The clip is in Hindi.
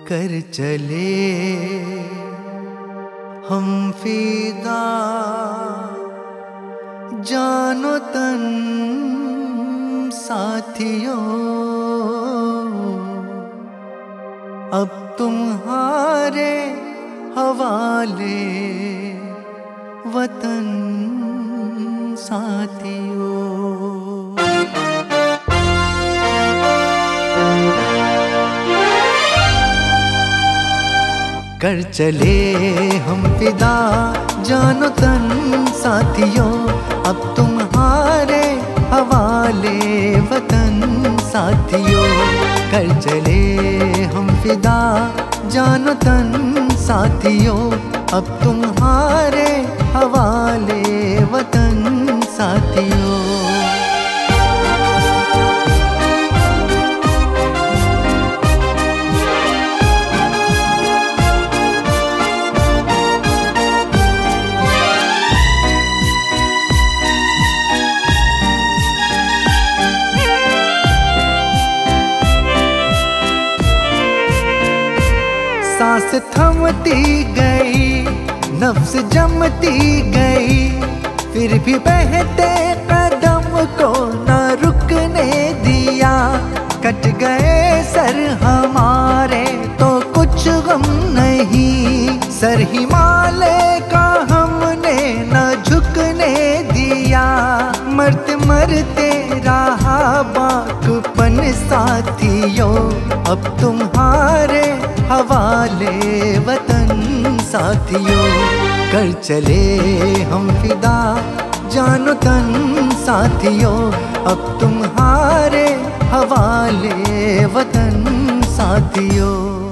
कर चले हम फिदा, जानो तन साथियों, अब तुम्हारे हवाले वतन साथियों। कर चले हम फिदा, जानो तन साथियों, अब तुम्हारे हवाले वतन साथियों। कर चले हम फिदा, जानो तन साथियों, अब तुम्हारे हवाले वतन साथियों। सांस थमती गई, नफ्स जमती गई, फिर भी बहते कदम को न रुकने दिया। कट गए सर हमारे तो कुछ गम नहीं, सर हिमालय का हमने न झुकने दिया। मरते मरते रहा बाकपन साथियों, अब तुम्हारे हवाले वतन साथियों। कर चले हम फिदा, जानो तन साथियों, अब तुम्हारे हवाले वतन साथियों।